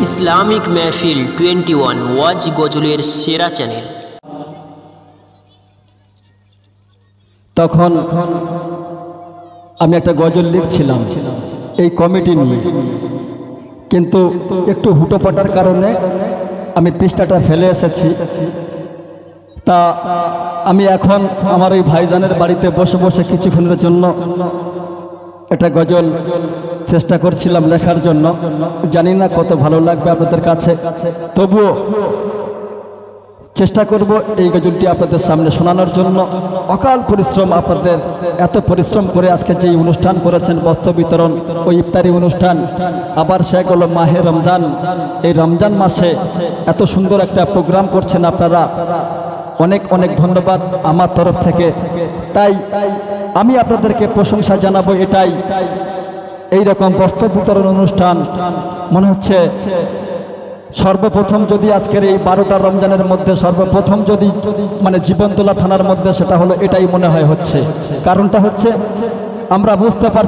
Islamic মেহফিল 21 ওয়াজ গজলের সেরা channel. তখন আমি একটা গজল লিখছিলাম এই কমিটি নিয়ে, কিন্তু একটু হুটোপাটার কারণে আমি পৃষ্ঠাটা ফেলে এসেছি। তা আমি এখন আমার ওই ভাইজানের বাড়িতে বসে বসে কিছুক্ষণের জন্য একটা গজল চেষ্টা করছিলাম লেখার জন্য। জানি না কত ভালো লাগবে আপনাদের কাছে, তবুও চেষ্টা করব এই গজলটি আপনাদের সামনে শোনানোর জন্য। অকাল পরিশ্রম আপনাদের, এত পরিশ্রম করে আজকে যে অনুষ্ঠান করেছেন বস্ত্র বিতরণ, ওই ইফতারি অনুষ্ঠান, আবার সে হলো মাহে রমজান। এই রমজান মাসে এত সুন্দর একটা প্রোগ্রাম করছেন আপনারা, অনেক অনেক ধন্যবাদ আমার তরফ থেকে। তাই আমি আপনাদেরকে প্রশংসা জানাবো এটাই, এই রকম বস্ত্র বিতরণ অনুষ্ঠান মনে হচ্ছে সর্বপ্রথম যদি আজকের এই 12টা রমজানের মধ্যে সর্বপ্রথম যদি মানে জীবনতলা থানার মধ্যে, সেটা হলো এটাই মনে হয় হচ্ছে। কারণটা হচ্ছে আমরা বুঝতে পারছি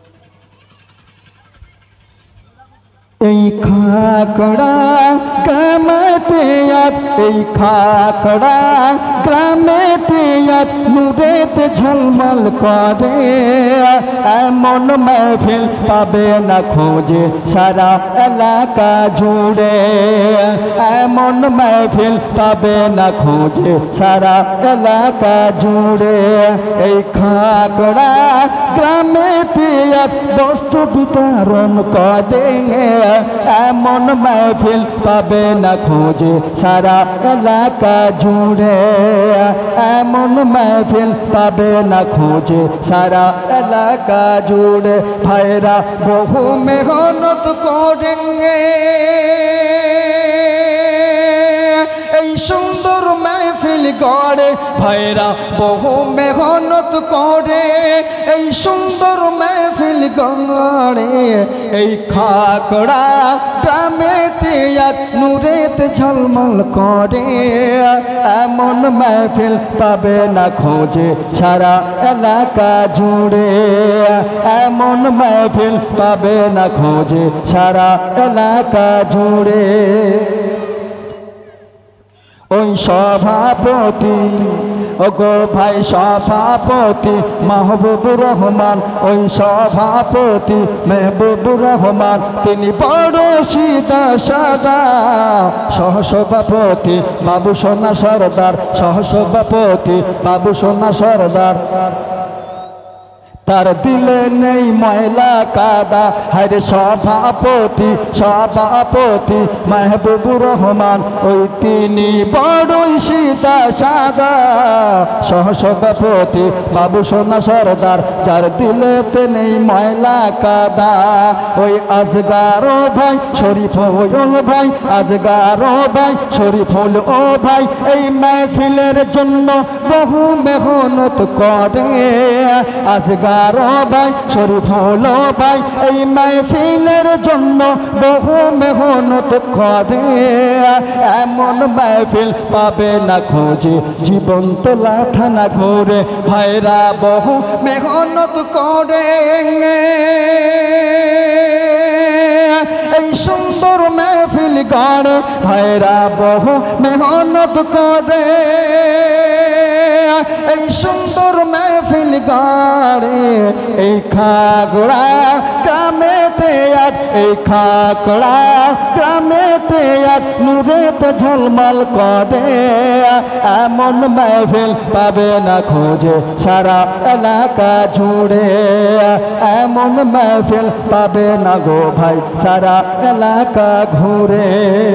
এই খাকড়া গ্রামেতে আজ, এই খাকড়া গ্রামেতে আজ নূরেতে ঝলমল করে। এমন মেহফিল পাবে না খোঁজে সারা এলাকা জুড়ে, এমন মেহফিল পাবে না খোঁজে সারা এলাকা জুড়ে। এই খাকড়া গ্রামেতে আজ বস্ত্র বিতরণ করে, এমন মেহফিল পাবে না খোঁজে সারা এলাকা জুড়ে, এমন মেহফিল পাবে না খোঁজে সারা এলাকা জুড়ে। ভাইরা বহু মেহনত করেঙ্গে এই সুন্দর মেহফিল গড়ে, ভাইরা বহু মেহনত করে এই সুন্দর মেহফিল গড়ে। এই খাকড়া গ্রামেতে আজ নূরেতে ঝলমল করে, এমন মেহফিল পাবে না খোঁজে সারা এলাকা জুড়ে, এমন মেহফিল পাবে না খোঁজে সারা এলাকা জুড়ে। ওই সভাপতি, ওগো ভাই সভাপতি মাহবুবুর রহমান, ওই সভাপতি মেহবুবুর রহমান, তিনি বড় সিধা সাদা। সহসভাপতি বাবু সোনা সরদার, সহসভাপতি বাবু সোনা সরদার, তার দিলে নেই ময়লা কাদা। হরে সভাপতি সভাপতি মেহবুবুর রহমান, ওই তিনি বড়ই সিধা সাদা। সহসভাপতি বাবু সোনা সরদার, যার দিলেতে নেই ময়লা কাদা। ওই আজগার ভাই শরীফুল ভাই, আজগার ভাই শরীফুল ও ভাই, এই মেহফিলের জন্য বহু মেহনত করে। আজগার ভাই শরীফুল ভাই এই মেহফিলের জন্য বহু মেহনত করে, এমন মেহফিল পাবে না খোঁজে জীবনতলা থানা ঘুরে। ভাইরা বহু মেহনত করে এই সুন্দর মেহফিল গড়ে, ভাইরা বহু মেহনত করে এই সুন্দর মেহফিল গড়ে। এই খাকড়া গ্রামেতে আজ, এই খাকড়া গ্রামেতে আজ নূরেতে ঝলমল করে, এমন মেহফিল পাবে না খোঁজে সারা এলাকা জুড়ে, এমন মেহফিল পাবে না গো ভাই সারা এলাকা ঘুরে।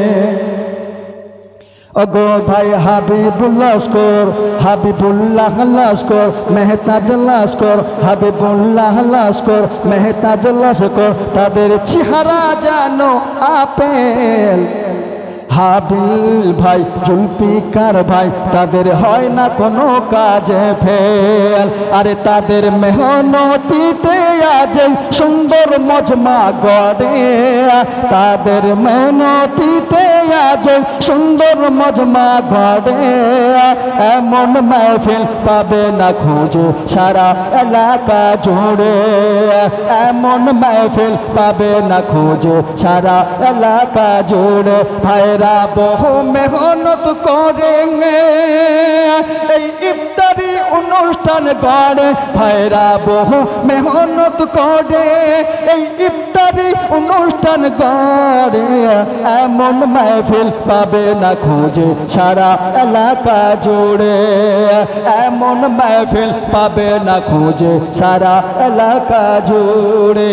ওগো ভাই হাবিবুল্লাহ লস্কর, হাবিবুল্লাহ লস্কর মেহতাজ লস্কর, হাবিবুল্লাহ লস্কর মেহতাজ লস্কর, তাদের চেহারা জানো আপেল। হাবিল ভাই জুলফিকার ভাই তাদের হয় না কোনো কাজে ফেল। আরে তাদের মেহনতিতে আজ সুন্দর মজমা গড়ে, তাদের মেহনতিতে আজ সুন্দর মজমা গড়ে। এমন মাহফিল পাবে না খুঁজে সারা এলাকা জুড়ে, এমন মাহফিল পাবে না খুঁজে সারা এলাকা জুড়ে। ভাইরা বহু মেহনত করে এই ইফতারি অনুষ্ঠান গড়ে, ভাইরা বহু মেহনত করে এই ইফতারি অনুষ্ঠান গড়ে। এমন মাহফিল পাবে না খুঁজে সারা এলাকা জুড়ে, এমন মাহফিল পাবে না খুঁজে সারা এলাকা জুড়ে।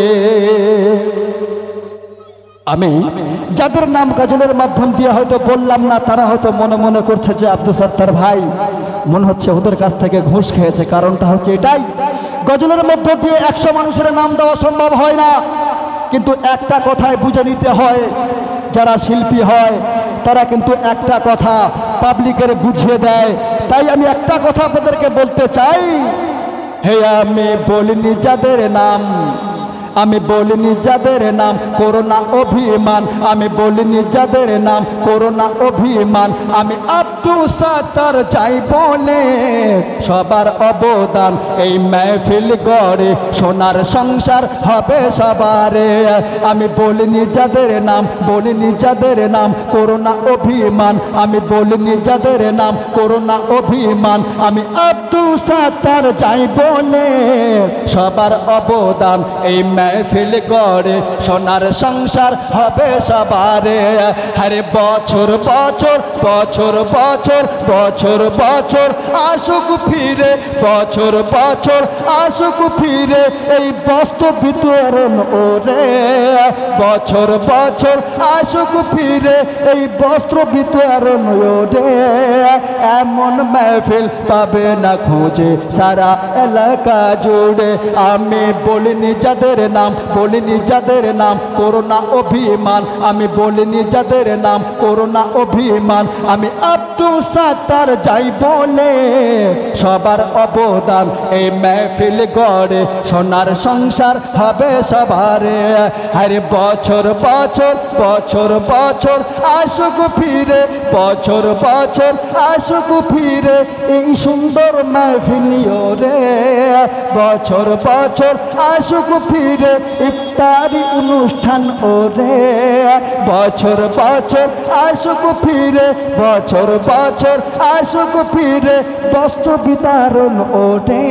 আমি যাদের নাম গজলের মাধ্যম দিয়ে হয়তো বললাম না, তারা হয়তো মনে মনে করছে যে আব্দুল সত্তার ভাই মনে হচ্ছে ওদের কাছ থেকে ঘুষ খেয়েছে। কারণটা হচ্ছে এটাই, গজলের মধ্য দিয়ে 100 মানুষের নাম দেওয়া সম্ভব হয় না, কিন্তু একটা কথায় বুঝে নিতে হয়। যারা শিল্পী হয় তারা কিন্তু একটা কথা পাবলিকের বুঝিয়ে দেয়। তাই আমি একটা কথা আপনাদেরকে বলতে চাই, হে আমি বলিনি যাদের নাম, আমি বলিনি যাদের নাম করোনা অভিমান, আমি বলিনি যাদের নাম করোনা অভিমান। আমি আব্দুল সত্তার চাই বলে সবার অবদান এই মেহফিল গড়ে, সোনার সংসার হবে সবারে। আমি বলিনি যাদের নাম, বলিনি যাদের নাম করোনা অভিমান, আমি বলিনি যাদের নাম করোনা অভিমান। আমি আব্দুল সত্তার চাই বলে সবার অবদান এই মেহফিল গড়ে, সোনার সংসার হবে সবারে। আরে বছর বছর বছর বছর বছর বছর আসুক ফিরে, বছর বছর আসুক ফিরে এই বস্ত্র বিতরণ ওরে। বছর বছর আসুক ফিরে এই বস্ত্র বিতরণ ওরে। এমন মেহফিল পাবে না খুঁজে সারা এলাকা জুড়ে। আমি বলিনি যাদের নাম, বলিনি যাদের নাম করোনা অভিমান, আমি বলিনি যাদের নাম করোনা অভিমান। আমি আব্দুল সত্তার যাই বলে সবার অবদান এই মেহফিল গড়ে, সোনার সংসার হবে সবারে। আরে বছর বছর বছর বছর আসুক ফিরে, বছর বছর আসুক ফিরে এই সুন্দর মেহফিল রে। বছর বছর আসুক ফিরে ইফতারি অনুষ্ঠান ওরে। বছর বছর আসুক ফিরে, বছর বছর আসুক ফিরে বস্ত্র বিতরণ ওঠে।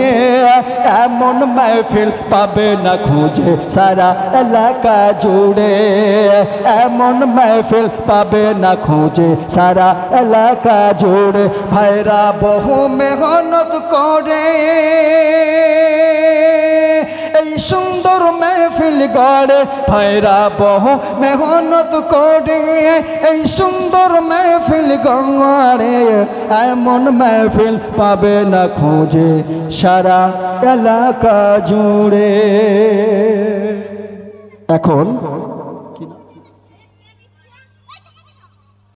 এমন মেহফিল পাবে না খুঁজে সারা এলাকা জুড়ে, এমন মেহফিল পাবে না খুঁজে সারা এলাকা জুড়ে। ভাইরা বহু মেহনত করে এই সুন্দর মেহফিল গড়ে, ভাইরা বহু মেহনত করে এই সুন্দর মেহফিল গড়ে। এমন মেহফিল পাবে না খুঁজে সারা এলাকা জুড়ে। এখন